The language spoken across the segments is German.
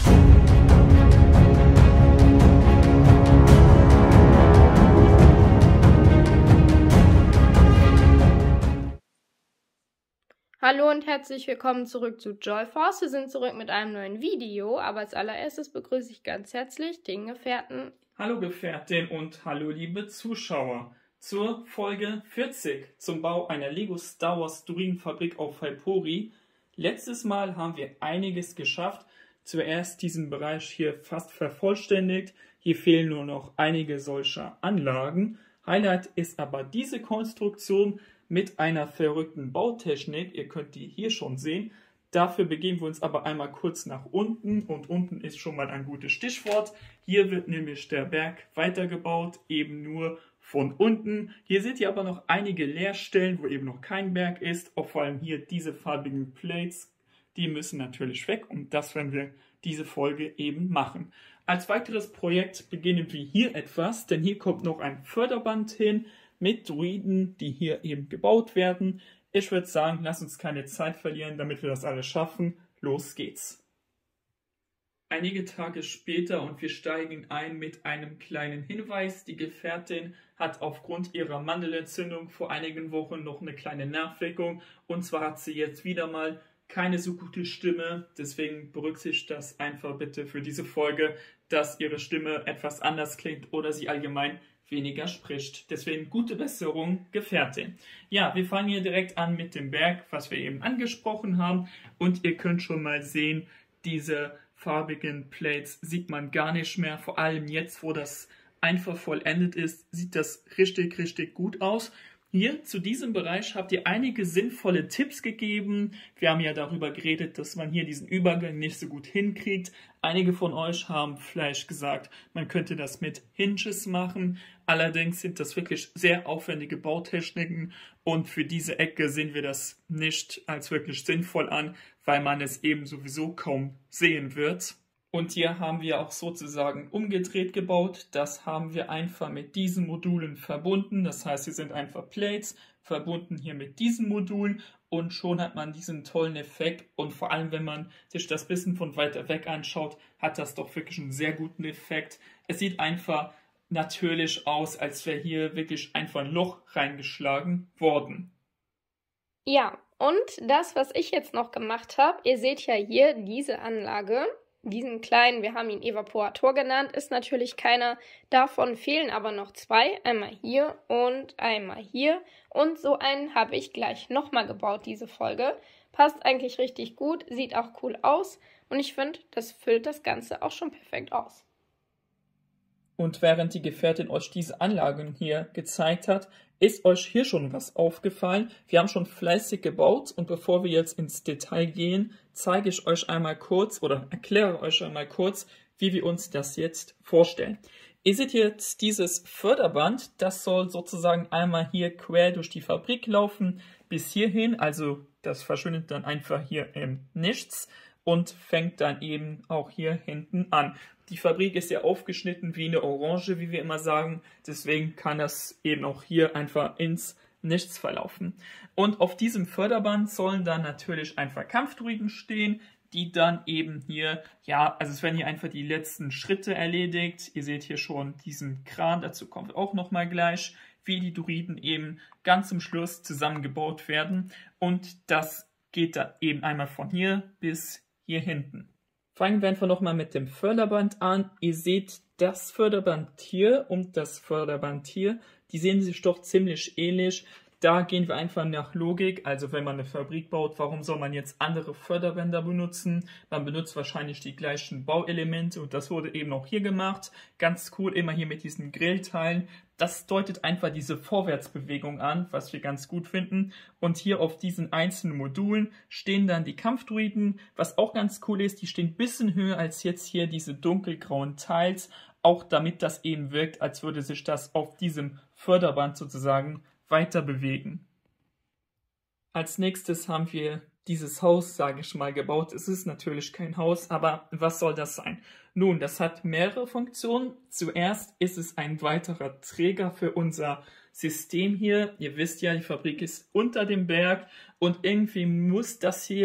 Hallo und herzlich willkommen zurück zu Joyforce. Wir sind zurück mit einem neuen Video, aber als allererstes begrüße ich ganz herzlich den Gefährten. Hallo Gefährtin und hallo liebe Zuschauer zur Folge 40 zum Bau einer Lego Star Wars Druidenfabrik auf Hypori. Letztes Mal haben wir einiges geschafft. Zuerst diesen Bereich hier fast vervollständigt. Hier fehlen nur noch einige solcher Anlagen. Highlight ist aber diese Konstruktion mit einer verrückten Bautechnik. Ihr könnt die hier schon sehen. Dafür begeben wir uns aber einmal kurz nach unten und unten ist schon mal ein gutes Stichwort. Hier wird nämlich der Berg weitergebaut, eben nur von unten. Hier seht ihr aber noch einige Leerstellen, wo eben noch kein Berg ist. Auch vor allem hier diese farbigen Plates, die müssen natürlich weg und das werden wir diese Folge eben machen. Als weiteres Projekt beginnen wir hier etwas, denn hier kommt noch ein Förderband hin mit Druiden, die hier eben gebaut werden. Ich würde sagen, lasst uns keine Zeit verlieren, damit wir das alles schaffen. Los geht's. Einige Tage später und wir steigen ein mit einem kleinen Hinweis. Die Gefährtin hat aufgrund ihrer Mandelentzündung vor einigen Wochen noch eine kleine Nachwirkung. Und zwar hat sie jetzt wieder mal keine so gute Stimme. Deswegen berücksichtigt das einfach bitte für diese Folge, dass ihre Stimme etwas anders klingt oder sie allgemein weniger spricht. Deswegen gute Besserung, Gefährtin. Ja, wir fangen hier direkt an mit dem Berg, was wir eben angesprochen haben. Und ihr könnt schon mal sehen, diese farbigen Plates sieht man gar nicht mehr. Vor allem jetzt, wo das einfach vollendet ist, sieht das richtig, richtig gut aus. Hier zu diesem Bereich habt ihr einige sinnvolle Tipps gegeben. Wir haben ja darüber geredet, dass man hier diesen Übergang nicht so gut hinkriegt. Einige von euch haben vielleicht gesagt, man könnte das mit Hinges machen. Allerdings sind das wirklich sehr aufwendige Bautechniken und für diese Ecke sehen wir das nicht als wirklich sinnvoll an, weil man es eben sowieso kaum sehen wird. Und hier haben wir auch sozusagen umgedreht gebaut. Das haben wir einfach mit diesen Modulen verbunden. Das heißt, hier sind einfach Plates verbunden hier mit diesen Modulen und schon hat man diesen tollen Effekt. Und vor allem, wenn man sich das bisschen von weiter weg anschaut, hat das doch wirklich einen sehr guten Effekt. Es sieht einfach natürlich aus, als wäre hier wirklich einfach ein Loch reingeschlagen worden. Ja, und das, was ich jetzt noch gemacht habe, ihr seht ja hier diese Anlage. Diesen kleinen, wir haben ihn Evaporator genannt, ist natürlich keiner. Davon fehlen aber noch zwei. Einmal hier und einmal hier. Und so einen habe ich gleich nochmal gebaut, diese Folge. Passt eigentlich richtig gut, sieht auch cool aus. Und ich finde, das füllt das Ganze auch schon perfekt aus. Und während die Gefährtin euch diese Anlagen hier gezeigt hat, ist euch hier schon was aufgefallen? Wir haben schon fleißig gebaut und bevor wir jetzt ins Detail gehen, zeige ich euch einmal kurz oder erkläre euch einmal kurz, wie wir uns das jetzt vorstellen. Ihr seht jetzt dieses Förderband, das soll sozusagen einmal hier quer durch die Fabrik laufen bis hierhin, also das verschwindet dann einfach hier im Nichts und fängt dann eben auch hier hinten an. Die Fabrik ist ja aufgeschnitten wie eine Orange, wie wir immer sagen. Deswegen kann das eben auch hier einfach ins Nichts verlaufen. Und auf diesem Förderband sollen dann natürlich einfach Kampfdruiden stehen, die dann eben hier, ja, also es werden hier einfach die letzten Schritte erledigt. Ihr seht hier schon diesen Kran, dazu kommt auch nochmal gleich, wie die Druiden eben ganz zum Schluss zusammengebaut werden. Und das geht dann eben einmal von hier bis hier hinten. Fangen wir einfach nochmal mit dem Förderband an. Ihr seht das Förderband hier und das Förderband hier. Die sehen sich doch ziemlich ähnlich. Da gehen wir einfach nach Logik. Also wenn man eine Fabrik baut, warum soll man jetzt andere Förderbänder benutzen? Man benutzt wahrscheinlich die gleichen Bauelemente und das wurde eben auch hier gemacht. Ganz cool, immer hier mit diesen Grillteilen. Das deutet einfach diese Vorwärtsbewegung an, was wir ganz gut finden. Und hier auf diesen einzelnen Modulen stehen dann die Kampfdruiden. Was auch ganz cool ist, die stehen ein bisschen höher als jetzt hier diese dunkelgrauen Teils. Auch damit das eben wirkt, als würde sich das auf diesem Förderband sozusagen weiter bewegen. Als nächstes haben wir dieses Haus, sage ich mal, gebaut. Es ist natürlich kein Haus, aber was soll das sein? Nun, das hat mehrere Funktionen. Zuerst ist es ein weiterer Träger für unser System hier. Ihr wisst ja, die Fabrik ist unter dem Berg und irgendwie muss das hier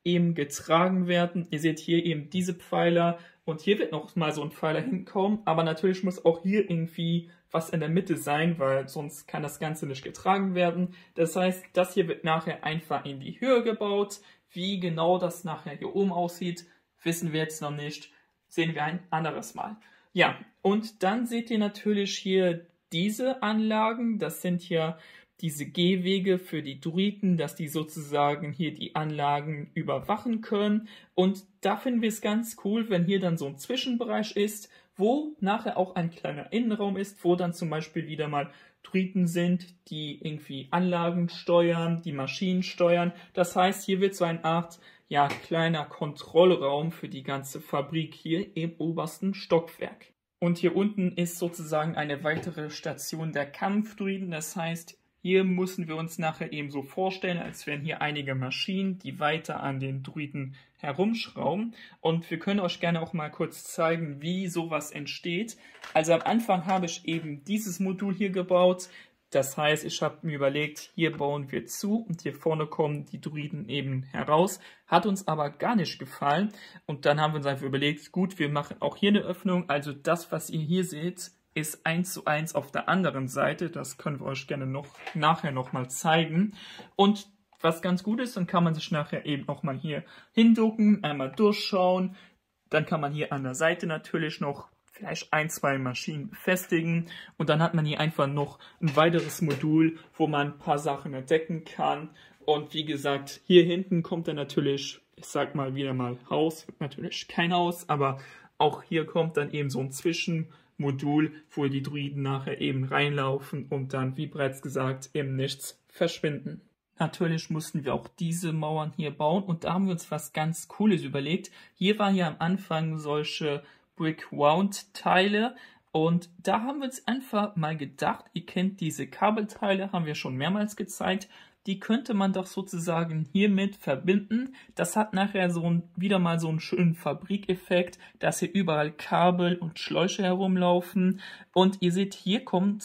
eben getragen werden. Ihr seht hier eben diese Pfeiler und hier wird noch mal so ein Pfeiler hinkommen, aber natürlich muss auch hier irgendwie was in der Mitte sein, weil sonst kann das Ganze nicht getragen werden. Das heißt, das hier wird nachher einfach in die Höhe gebaut. Wie genau das nachher hier oben aussieht, wissen wir jetzt noch nicht. Sehen wir ein anderes Mal. Ja, und dann seht ihr natürlich hier diese Anlagen. Das sind hier diese Gehwege für die Druiden, dass die sozusagen hier die Anlagen überwachen können. Und da finden wir es ganz cool, wenn hier dann so ein Zwischenbereich ist, wo nachher auch ein kleiner Innenraum ist, wo dann zum Beispiel wieder mal Druiden sind, die irgendwie Anlagen steuern, die Maschinen steuern. Das heißt, hier wird so eine Art, ja, kleiner Kontrollraum für die ganze Fabrik hier im obersten Stockwerk. Und hier unten ist sozusagen eine weitere Station der Kampfdruiden. Das heißt, hier müssen wir uns nachher eben so vorstellen, als wären hier einige Maschinen, die weiter an den Druiden herumschrauben. Und wir können euch gerne auch mal kurz zeigen, wie sowas entsteht. Also am Anfang habe ich eben dieses Modul hier gebaut. Das heißt, ich habe mir überlegt, hier bauen wir zu und hier vorne kommen die Druiden eben heraus. Hat uns aber gar nicht gefallen. Und dann haben wir uns einfach überlegt, gut, wir machen auch hier eine Öffnung. Also das, was ihr hier seht, ist 1:1 auf der anderen Seite. Das können wir euch gerne nachher noch mal zeigen. Und was ganz gut ist, dann kann man sich nachher eben auch mal hier hinducken, einmal durchschauen. Dann kann man hier an der Seite natürlich noch vielleicht 1, 2 Maschinen befestigen. Und dann hat man hier einfach noch ein weiteres Modul, wo man ein paar Sachen entdecken kann. Und wie gesagt, hier hinten kommt dann natürlich, ich sag mal wieder mal Haus, natürlich kein Haus, aber auch hier kommt dann eben so ein Zwischenmodul, wo die Druiden nachher eben reinlaufen und dann, wie bereits gesagt, im Nichts verschwinden. Natürlich mussten wir auch diese Mauern hier bauen und da haben wir uns was ganz Cooles überlegt. Hier waren ja am Anfang solche Brick-Wound-Teile und da haben wir uns einfach mal gedacht, ihr kennt diese Kabelteile, haben wir schon mehrmals gezeigt, die könnte man doch sozusagen hiermit verbinden. Das hat nachher wieder mal so einen schönen Fabrikeffekt, dass hier überall Kabel und Schläuche herumlaufen. Und ihr seht, hier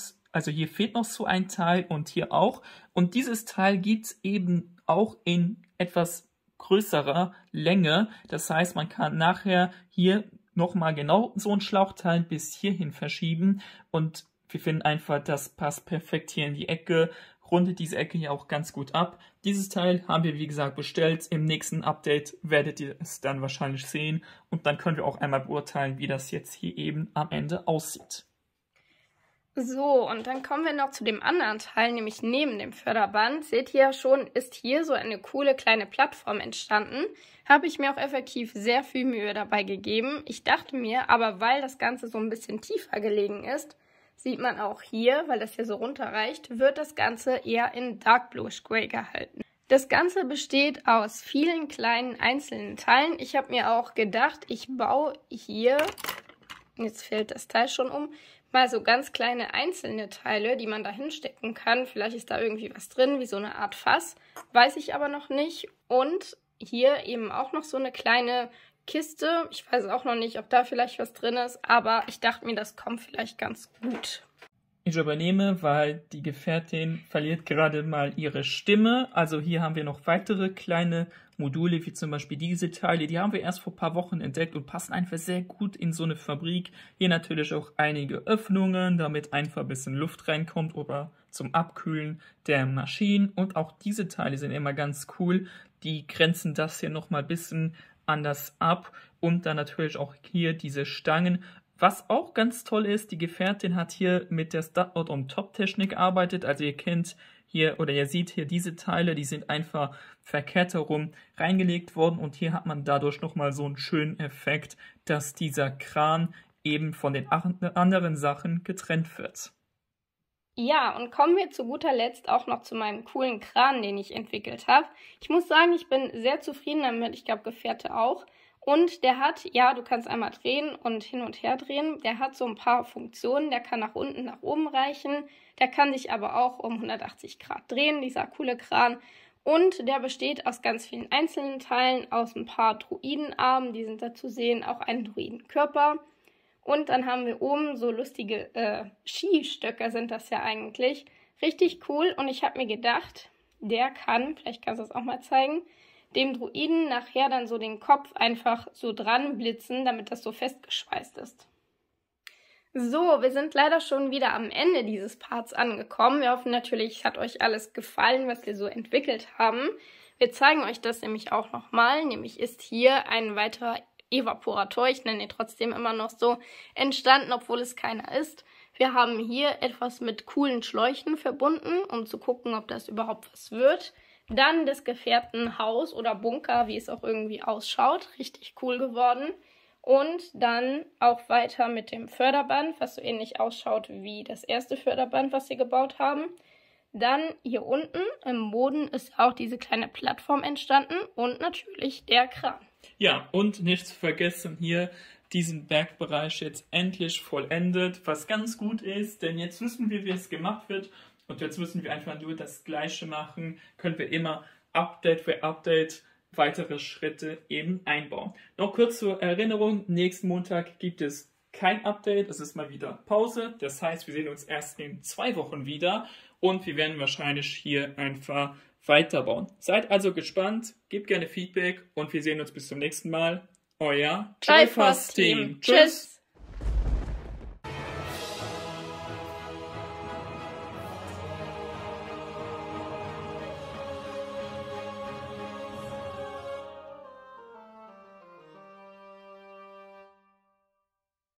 fehlt noch so ein Teil und hier auch. Und dieses Teil gibt es eben auch in etwas größerer Länge. Das heißt, man kann nachher hier nochmal genau so ein Schlauchteil bis hierhin verschieben. Und wir finden einfach, das passt perfekt hier in die Ecke, rundet diese Ecke hier auch ganz gut ab. Dieses Teil haben wir, wie gesagt, bestellt. Im nächsten Update werdet ihr es dann wahrscheinlich sehen. Und dann können wir auch einmal beurteilen, wie das jetzt hier eben am Ende aussieht. So, und dann kommen wir noch zu dem anderen Teil, nämlich neben dem Förderband. Seht ihr ja schon, ist hier so eine coole kleine Plattform entstanden. Habe ich mir auch effektiv sehr viel Mühe dabei gegeben. Ich dachte mir, aber weil das Ganze so ein bisschen tiefer gelegen ist, sieht man auch hier, weil das hier so runterreicht, wird das Ganze eher in Dark Bluish Grey gehalten. Das Ganze besteht aus vielen kleinen einzelnen Teilen. Ich habe mir auch gedacht, ich baue hier, jetzt fällt das Teil schon um, mal so ganz kleine einzelne Teile, die man da hinstecken kann. Vielleicht ist da irgendwie was drin, wie so eine Art Fass, weiß ich aber noch nicht. Und hier eben auch noch so eine kleine Kiste. Ich weiß auch noch nicht, ob da vielleicht was drin ist, aber ich dachte mir, das kommt vielleicht ganz gut. Ich übernehme, weil die Gefährtin verliert gerade mal ihre Stimme. Also hier haben wir noch weitere kleine Module, wie zum Beispiel diese Teile. Die haben wir erst vor ein paar Wochen entdeckt und passen einfach sehr gut in so eine Fabrik. Hier natürlich auch einige Öffnungen, damit einfach ein bisschen Luft reinkommt oder zum Abkühlen der Maschinen. Und auch diese Teile sind immer ganz cool. Die grenzen das hier nochmal ein bisschen anders ab. Und dann natürlich auch hier diese Stangen. Was auch ganz toll ist, die Gefährtin hat hier mit der Start-on-Top-Technik gearbeitet. Also ihr kennt hier oder ihr seht hier diese Teile, die sind einfach verkehrt herum reingelegt worden. Und hier hat man dadurch nochmal so einen schönen Effekt, dass dieser Kran eben von den anderen Sachen getrennt wird. Ja, und kommen wir zu guter Letzt auch noch zu meinem coolen Kran, den ich entwickelt habe. Ich muss sagen, ich bin sehr zufrieden damit. Ich glaube, Gefährte auch. Und der hat, ja, du kannst einmal drehen und hin und her drehen. Der hat so ein paar Funktionen. Der kann nach unten, nach oben reichen. Der kann sich aber auch um 180 Grad drehen, dieser coole Kran. Und der besteht aus ganz vielen einzelnen Teilen, aus ein paar Druidenarmen, die sind da zu sehen, auch einen Druidenkörper. Und dann haben wir oben so lustige Skistöcke sind das ja eigentlich. Richtig cool. Und ich habe mir gedacht, der kann, vielleicht kannst du das auch mal zeigen, dem Druiden nachher dann so den Kopf einfach so dran blitzen, damit das so festgeschweißt ist. So, wir sind leider schon wieder am Ende dieses Parts angekommen. Wir hoffen natürlich, es hat euch alles gefallen, was wir so entwickelt haben. Wir zeigen euch das nämlich auch nochmal. Nämlich ist hier ein weiterer Evaporator, ich nenne ihn trotzdem immer noch so, entstanden, obwohl es keiner ist. Wir haben hier etwas mit coolen Schläuchen verbunden, um zu gucken, ob das überhaupt was wird. Dann das Gefährtenhaus oder Bunker, wie es auch irgendwie ausschaut. Richtig cool geworden. Und dann auch weiter mit dem Förderband, was so ähnlich ausschaut wie das erste Förderband, was wir gebaut haben. Dann hier unten im Boden ist auch diese kleine Plattform entstanden und natürlich der Kran. Ja, und nicht zu vergessen hier diesen Bergbereich jetzt endlich vollendet, was ganz gut ist, denn jetzt wissen wir, wie es gemacht wird und jetzt müssen wir einfach nur das Gleiche machen, können wir immer Update für Update weitere Schritte eben einbauen. Noch kurz zur Erinnerung, nächsten Montag gibt es kein Update, es ist mal wieder Pause, das heißt, wir sehen uns erst in 2 Wochen wieder und wir werden wahrscheinlich hier einfach weiterbauen. Seid also gespannt, gebt gerne Feedback und wir sehen uns bis zum nächsten Mal. Euer Triforce Team. Tschüss!